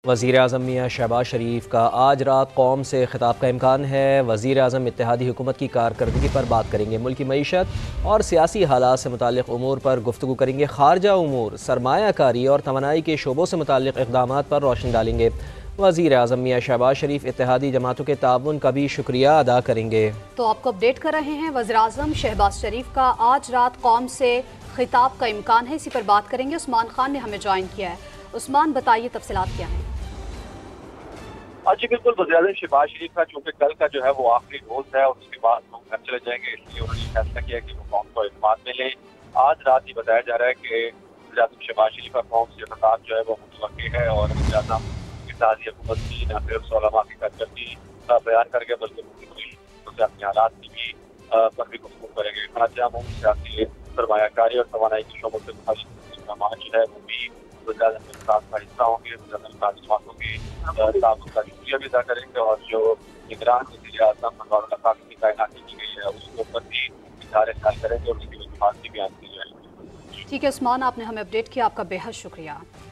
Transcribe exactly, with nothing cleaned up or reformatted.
वज़ीर-ए-आज़म मियां शहबाज शरीफ का आज रात कौम से खिताब का इम्कान है। वज़ीर-ए-आज़म इत्तेहादी हुकूमत की कारकर्दगी पर बात करेंगे। मुल्की मईशत और सियासी हालात से मुताल्लिक़ उमूर पर गुफ्तगू करेंगे। खारजा उमूर, सरमायाकारी और तवानाई के शोबों से मुताल्लिक़ इक़दामात पर रोशनी डालेंगे। वज़ीर-ए-आज़म मियां शहबाज शरीफ इत्तेहादी जमातों के ताउन का भी शुक्रिया अदा करेंगे। तो आपको अपडेट कर रहे हैं वज़ीर-ए-आज़म शहबाज शरीफ का आज रात कौम से खिताब का इम्कान है, इसी पर बात करेंगे। उस्मान खान ने हमें ज्वाइन किया है। उस्मान, बताइए तफसीलात क्या हैं? जी बिल्कुल, वज़ीर-ए-आज़म शहबाज शरीफ का चूँकि कल का जो है वो आखिरी रोज है और उसके बाद वो घर चले जाएंगे, इसलिए उन्होंने फैसला किया कि वो कौम को इत्मीनान में लें। आज रात ही बताया जा रहा है कि वज़ीर-ए-आज़म शहबाज शरीफ का कौम से खिताब जो है वो मुतवक्किल है और वज़ीर-ए-आज़म इत्तेहादी हुकूमत की न सिर्फ उलमा की कारकर्दगी का बयान करेंगे बल्कि मुल्क अपने हालात की भी पर भी गुफ्तगू करेंगे। खारजा अमूर, सियासी, सरमायाकारी और तवानाई के शोबों से मुताल्लिक़ इक़दामात जो है वो भी वज़ीर-ए-आज़म के साथ का हिस्सा होंगे। वज़ीर-ए-आज़म जमातों के ताउन का शुक्रिया भी अदा करेंगे और जो निगरान वज़ीर-ए-आज़म की तैनाती की गई है उसके ऊपर भी इज़हार ख्याल करेंगे और उसकी वजूहात भी बयान की जाएगी। ठीक है उस्मान, आपने हमें अपडेट किया, आपका बेहद शुक्रिया।